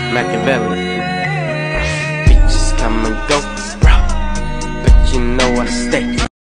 Machiavelli. Bitches come and go, bro, but you know I stay.